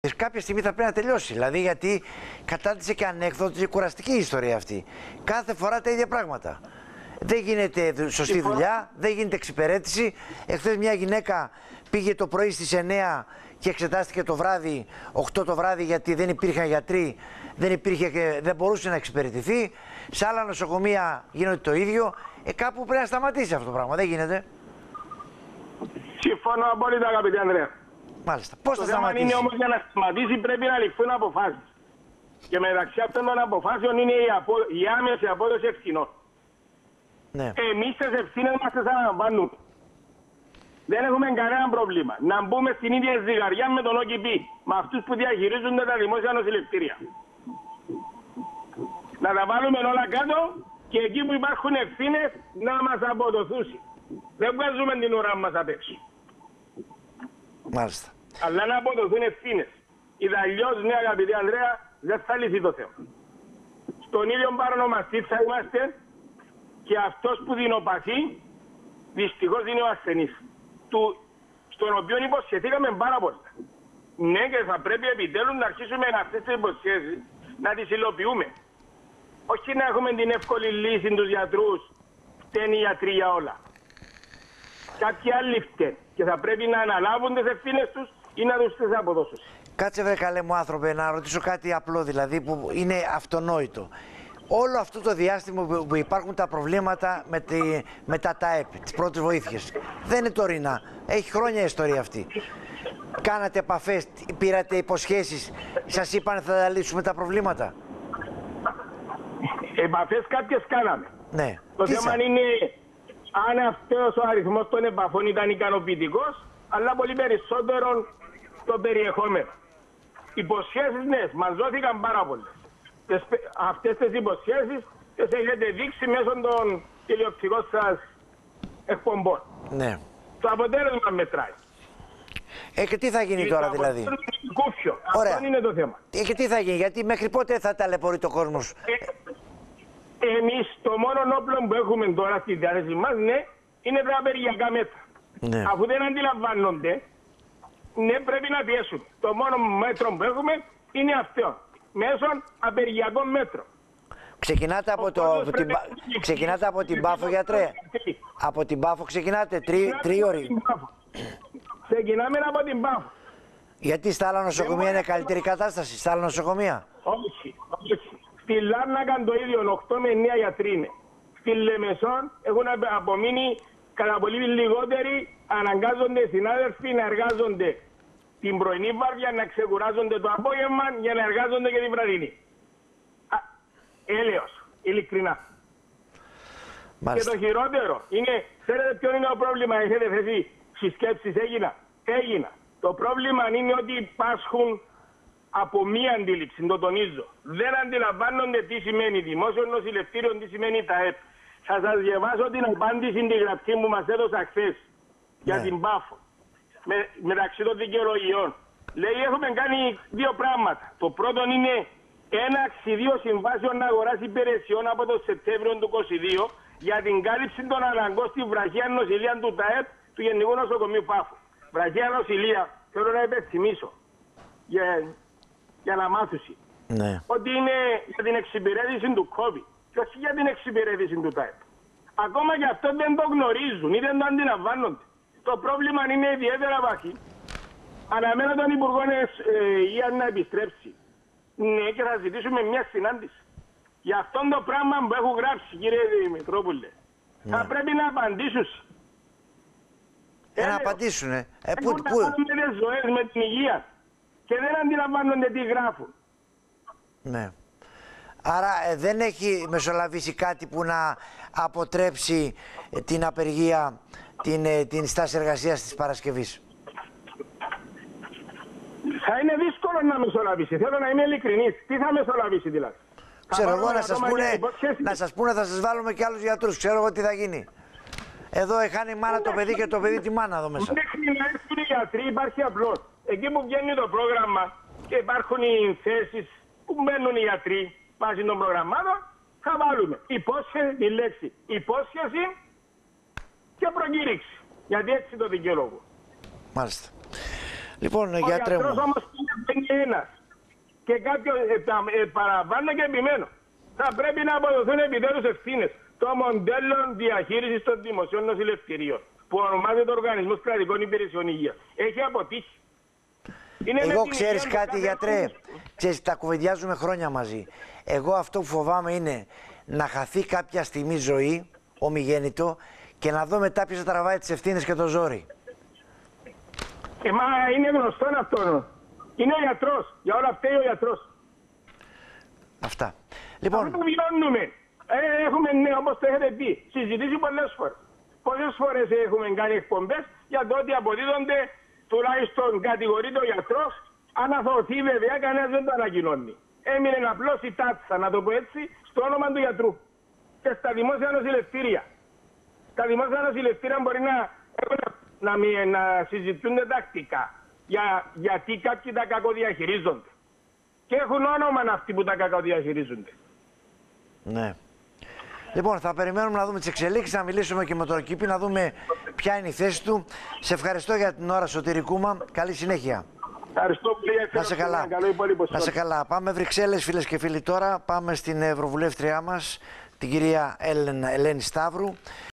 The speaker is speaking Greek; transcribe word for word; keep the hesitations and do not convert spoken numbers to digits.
Κάποια στιγμή θα πρέπει να τελειώσει. Δηλαδή, γιατί κατάντησε και ανέκδοτη και κουραστική η ιστορία αυτή. Κάθε φορά τα ίδια πράγματα. Δεν γίνεται σωστή δουλειά, δεν γίνεται εξυπηρέτηση. Εχθές μια γυναίκα πήγε το πρωί στις εννιά και εξετάστηκε το βράδυ, οκτώ το βράδυ, γιατί δεν υπήρχαν γιατροί, δεν, υπήρχε και δεν μπορούσε να εξυπηρετηθεί. Σε άλλα νοσοκομεία γίνεται το ίδιο. Ε, κάπου πρέπει να σταματήσει αυτό το πράγμα. Δεν γίνεται. Συμφωνώ απόλυτα, αγαπητέ Ανδρέα. Μάλιστα. Πώς θα το θέμα σταματήσει? είναι όμως, για να σταματήσει πρέπει να ληφθούν αποφάσεις. Και μεταξύ αυτών των αποφάσεων είναι η, απο... η άμεση απόδοση ευθυνών. Ναι. Εμείς τις ευθύνες μας τις αναλαμβάνουμε. Δεν έχουμε κανένα πρόβλημα να μπούμε στην ίδια ζυγαριά με τον ΟΚΙΠ, με αυτούς που διαχειρίζονται τα δημόσια νοσηλευτήρια. Να τα βάλουμε όλα κάτω και εκεί που υπάρχουν ευθύνες να μας αποδοθούν. Δεν βγάζουμε την ουρά μας απ' έξω. Μάλιστα. Αλλά να αποδοθούν ευθύνες. Ιδαλλιώς, ναι, αγαπητέ Ανδρέα, δεν θα λυθεί το θέμα. Στον ίδιο παρονομαστή θα είμαστε και αυτός που δεινοπαθεί, δυστυχώς είναι ο ασθενής. Του, στον οποίο υποσχεθήκαμε πάρα πολλά. Ναι, και θα πρέπει επιτέλους να αρχίσουμε αυτές τις υποσχέσεις να τις υλοποιούμε. Όχι να έχουμε την εύκολη λύση τους γιατρούς, φταίνει οι γιατροί για όλα. Κάποιοι άλλοι φταίνουν και θα πρέπει να αναλάβουν τις ευθύνες τους ή να τους τις αποδώσουν. Κάτσε βρε καλέ μου άνθρωπε να ρωτήσω κάτι απλό, δηλαδή που είναι αυτονόητο. Όλο αυτό το διάστημα που υπάρχουν τα προβλήματα με, τη, με τα ΤΑΕΠ, τις πρώτες βοήθειες, δεν είναι τωρινά. Έχει χρόνια η ιστορία αυτή. Κάνατε επαφές, πήρατε υποσχέσεις, σας είπαν θα τα λύσουμε τα προβλήματα? Επαφές κάποιες κάναμε. Ναι. Το Τι θέμα σα... είναι αν αυτός ο αριθμός των επαφών ήταν ικανοποιητικός, αλλά πολύ περισσότερο το περιεχόμενο. Υποσχέσεις, ναι, μας δόθηκαν πάρα πολλές. Αυτές τις υποσχέσεις τις έχετε δείξει μέσω των τηλεοπτικών σας εκπομπών. Ναι. Το αποτέλεσμα μετράει. Ε, και τι θα γίνει τώρα δηλαδή? Κούφιο. Αυτό είναι το θέμα. Ε, και τι θα γίνει, γιατί μέχρι πότε θα ταλαιπωρεί το κόσμος? Ε, εμείς το μόνο όπλο που έχουμε τώρα στη διάθεση μας, ναι, είναι τα απεργιακά μέτρα. Ναι. Αφού δεν αντιλαμβάνονται, ναι, πρέπει να πιέσουν. Το μόνο μέτρο που έχουμε είναι αυτό. Μέσω απεργιακών μέτρων. Ξεκινάτε από, το, από, την, ξεκινάτε από την Πάφο, γιατρέ. Από την Πάφο ξεκινάτε, τρι, τρίωρη. Ξεκινάμε από την Πάφο. Γιατί στα άλλα νοσοκομεία είναι καλύτερη κατάσταση, στα άλλα νοσοκομεία? Όχι, όχι. Στη Λάρνακα το ίδιο, οκτώ με εννιά γιατροί είναι. Στη Λεμεσόν έχουν απομείνει κατά πολύ λιγότεροι, αναγκάζονται οι συνάδελφοι να εργάζονται την πρωινή βάρδια, να ξεκουράζονται το απόγευμα για να εργάζονται και την βραδινή. Α, έλεος, ειλικρινά. Μάλιστα. Και το χειρότερο είναι, ξέρετε ποιο είναι το πρόβλημα, έχετε θέσει συσκέψεις, έγινα, έγινα. Το πρόβλημα είναι ότι πάσχουν από μία αντίληψη, το τονίζω. Δεν αντιλαμβάνονται τι σημαίνει δημόσιο νοσηλευτήριο, τι σημαίνει ΤΑΕΠ. Θα σας διαβάσω την απάντηση την γραφή που μας έδωσα χθες για ναι. την Πάφο. Με, μεταξύ των δικαιολογιών. Λέει έχουμε κάνει δύο πράγματα. Το πρώτο είναι έναξη δύο συμβάσεων αγοράς υπηρεσιών από το Σεπτέμβριο του είκοσι δύο για την κάλυψη των αναγκών στη βραχία νοσηλεία του ΤΑΕΠ του Γενικού Νοσοκομείου Πάφου. Βραχία νοσηλεία, θέλω να υπενθυμίσω για, για να μάθουσει. Ναι. Ότι είναι για την εξυπηρέτηση του COVID και όχι για την εξυπηρέτηση του ΤΑΕΠ. Ακόμα και αυτό δεν το γνωρίζουν ή δεν το αντιλαμβάνονται. Το πρόβλημα είναι ιδιαίτερα βαθύ. Αναμένω τον Υπουργό Υγεία να επιστρέψει. Ναι, και θα ζητήσουμε μια συνάντηση. Για αυτό το πράγμα που έχω γράψει, κύριε Δημητρόπουλε, ναι. θα πρέπει να απαντήσουν. Ε, να απαντήσουν, ε. ε έχουν πού, να πού... κάνουν με τις ζωές, με την υγεία. Και δεν αντιλαμβάνονται τι γράφουν. Ναι. Άρα ε, δεν έχει μεσολαβήσει κάτι που να αποτρέψει ε, την απεργία, την, ε, την στάση εργασίας της Παρασκευής. Θα είναι δύσκολο να μεσολαβήσει. Θέλω να είμαι ειλικρινής. Τι θα μεσολαβήσει δηλαδή? Ξέρω εγώ να σας, πούνε, να σας πούνε θα σας βάλουμε και άλλους γιατρούς. Ξέρω εγώ τι θα γίνει. Εδώ χάνει η μάνα το παιδί και το παιδί τη μάνα εδώ μέσα. Δεν χρειάζεται οι γιατροί, υπάρχει απλώς. Εκεί που βγαίνει το πρόγραμμα και υπάρχουν οι θέσεις που μπαίνουν οι γιατροί βάσει των προγραμμάτων, θα βάλουμε υπόσχεση, τη λέξη υπόσχεση και προκήρυξη. Γιατί έτσι το δικαιολόγο. Μάλιστα. Λοιπόν, Ο γιατρέ γιατρός μου. όμως είναι ένας. Και κάποιο ε, ε, παραβάνω και επιμένω. Θα πρέπει να αποδοθούν επιτέλους ευθύνες των μοντέλων διαχείρισης των δημοσίων νοσηλευτηρίων, που ονομάζεται Οργανισμός Κρατικών Υπηρεσιών Υγείας. Έχει αποτύχει. Είναι Εγώ με την ξέρεις υγεία του κάτι, κάθε γιατρέ, άνθρωπο. ξέρεις, τα κουβεντιάζουμε χρόνια μαζί. Εγώ αυτό που φοβάμαι είναι να χαθεί κάποια στιγμή ζωή, ομιγέννητο, και να δω μετά ποιος θα τραβάει τις ευθύνες και το ζόρι. Ε, μα είναι γνωστό αυτό. Είναι ο γιατρός. Για όλα αυτά ο γιατρός. Αυτά. Λοιπόν, Αυτό που βιώνουμε. Ε, έχουμε, ναι, όπως το έχετε πει, συζητήσει πολλές φορές. Πολλές φορές έχουμε κάνει εκπομπές για το ότι αποδίδονται, τουλάχιστον κατηγορείται ο γιατρός, αναθωθεί βέβαια, κανένας δεν το ανακοινώνει. Έμεινε απλώς η τάτσα, να το πω έτσι, στο όνομα του γιατρού. Και στα δημόσια νοσηλευτήρια. Τα δημόσια νοσηλευτήρια μπορεί να, να, να, να συζητούνται τακτικά. Για, γιατί κάποιοι τα κακοδιαχειρίζονται. Και έχουν όνομα αυτοί που τα κακοδιαχειρίζονται. ναι. Λοιπόν, θα περιμένουμε να δούμε τις εξελίξεις, να μιλήσουμε και με τον Κήπη, να δούμε ποια είναι η θέση του. Σε ευχαριστώ για την ώρα, Σωτήρη Κούμα. Καλή συνέχεια. Ευχαριστώ πολύ. Να σε καλά. Καλό υπόλοιπο. Να σε καλά. Πάμε Βρυξέλλες, φίλες και φίλοι τώρα. Πάμε στην Ευρωβουλεύτριά μας, την κυρία Ελένη Σταύρου.